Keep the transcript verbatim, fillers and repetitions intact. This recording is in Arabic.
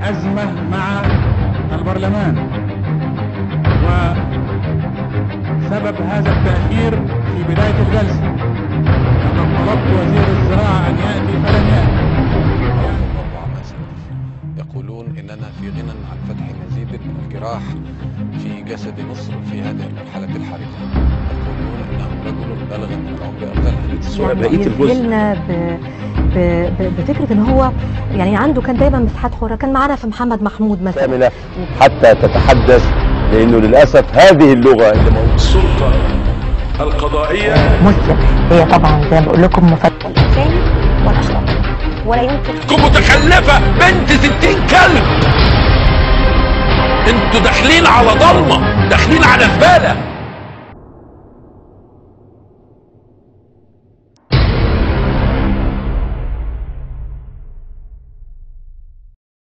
أزمة مع البرلمان، وسبب هذا التأخير في بداية الجلسة. لقد طلبت وزير الزراعة أن يأتي فلم يأتي. يقولون إننا في غنى عن فتح مزيد من الجراح في جسد مصر في هذه المرحلة الحرجة. يقولون إنه رجل بلغ من العمر أقل. يعني يذهلنا بفكرة إن هو يعني عنده كان دايما مساحات حرة. كان معانا في محمد محمود مثلا حتى تتحدث، لأنه للأسف هذه اللغة اللي موجودة. السلطة القضائية مسلم هي طبعا زي ما بقول لكم مفتح الإنساني والأخلاقي، ولا يمكن تكون متخلفة بنت ستين كلب. انتوا داخلين على ضلمة.